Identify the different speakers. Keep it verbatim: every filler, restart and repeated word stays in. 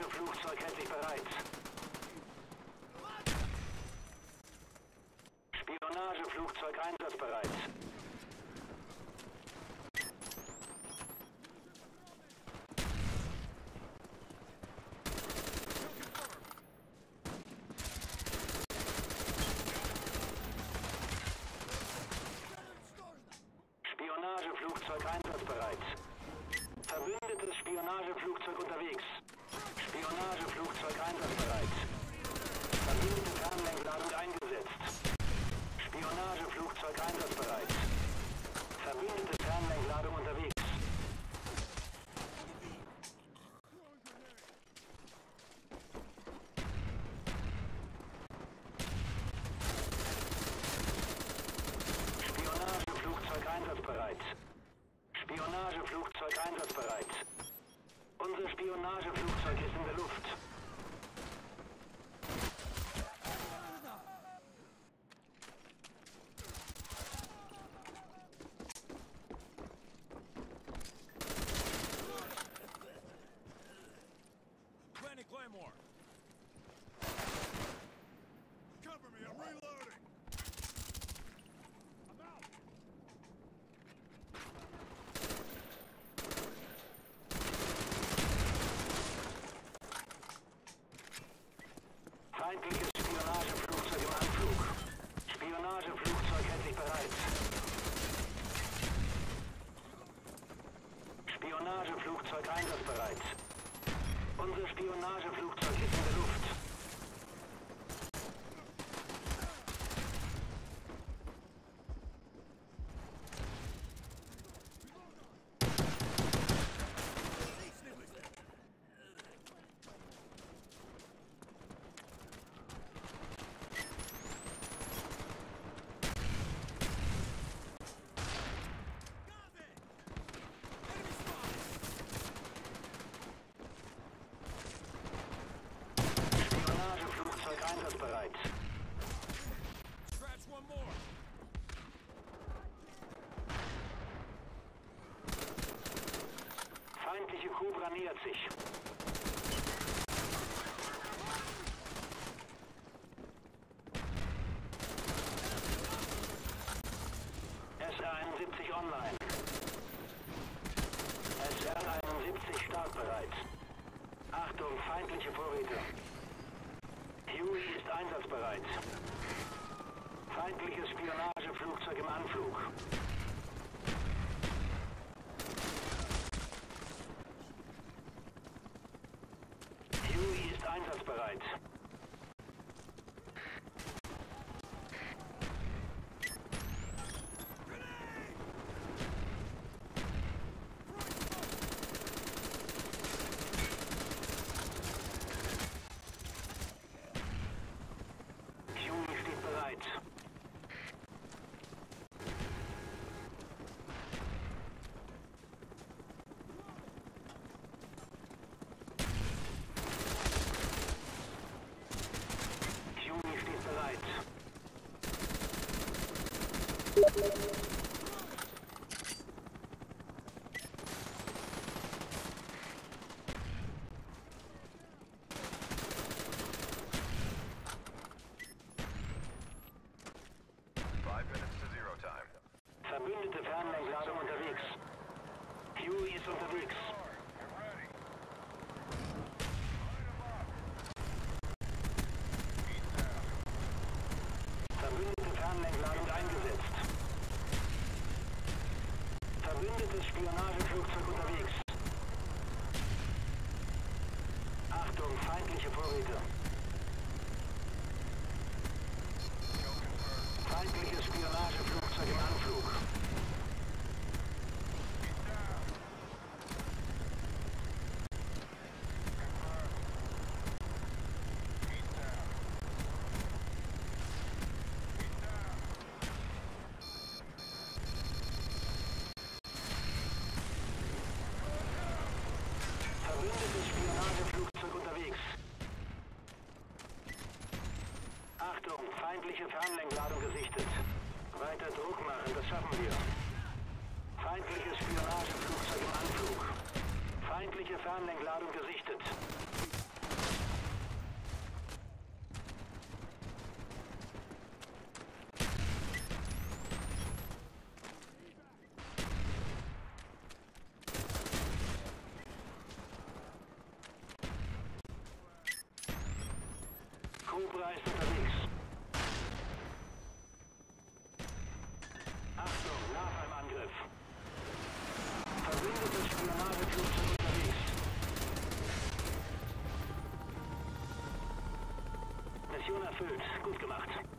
Speaker 1: Spionageflugzeug hält sich bereit. Spionageflugzeug einsatzbereit. Spionageflugzeug einsatzbereit. Verbündetes Spionageflugzeug unterwegs. Spionageflugzeug einsatzbereit. Verbündete Fernlenkladung eingesetzt. Spionageflugzeug einsatzbereit. Verbündete Fernlenkladung unterwegs. Spionageflugzeug einsatzbereit. Spionageflugzeug einsatzbereit. Unser Spionageflugzeug ist in der Luft.
Speaker 2: Planting Claymore. Cover me, I'm reloading. I'm out.
Speaker 1: Feindliches Spionageflugzeug im Anflug. Spionageflugzeug hält sich bereit. Spionageflugzeug einsatzbereit. Unser Spionageflugzeug ist in der Luft. Spionageflugzeug einsatzbereit.
Speaker 2: Scratch one more.
Speaker 1: Feindliche Cobra nähert sich. S R einundsiebzig online. S R einundsiebzig startbereit. Achtung, feindliche Vorräte. Huey ist einsatzbereit. Feindliches Spionageflugzeug im Anflug. Huey ist einsatzbereit. Huey steht bereit. Huey steht bereit.
Speaker 3: Five minutes to zero time.
Speaker 1: Verbündete Fernlenkladung unterwegs. Huey ist unterwegs.
Speaker 3: Get ready.
Speaker 1: Verbündete Fernlenkladung eingesetzt. Verbündetes Spionageflugzeug unterwegs. Achtung, feindliche Vorräte. Feindliches Spionageflugzeug im Anflug. Verbündetes Spionageflugzeug unterwegs. Achtung, feindliche Fernlenkladung gesichtet. Weiter Druck machen, das schaffen wir. Feindliches Spionageflugzeug im Anflug. Feindliche Fernlenkladung gesichtet. erfüllt. Gut gemacht.